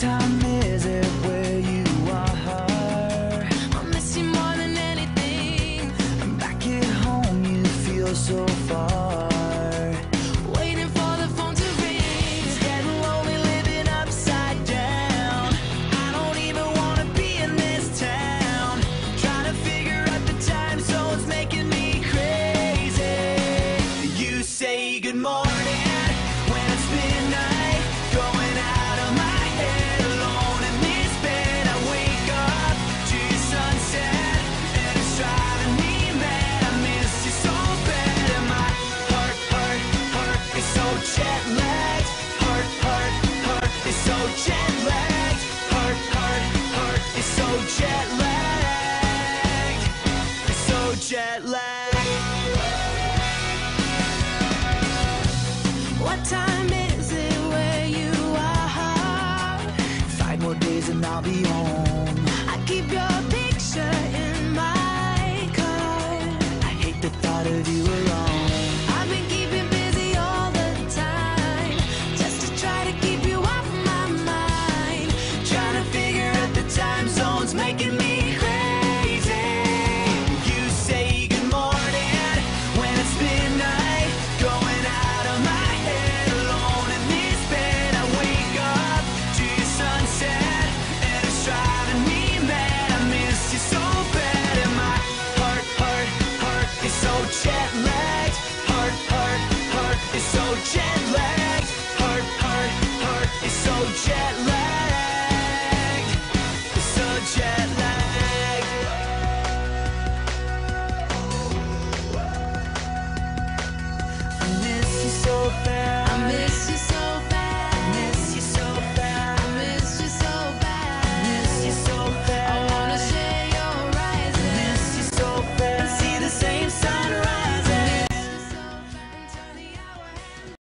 time is it where you are? I miss you more than anything. And back at home you feel so far. Waiting for the phone to ring. It's getting lonely living upside down. I don't even wanna be in this town. Trying to figure out the time zone's making me crazy. You say good morning when it's midnight, going out of my head, alone in this bed. I wake up to your sunset, and it's driving me mad. I miss you so bad, and my heart is so jet lagged. Heart is so jet lagged. Heart is so jet lagged. It's so jet lagged. What time is it where you are? 5 more days and I'll be home. I keep your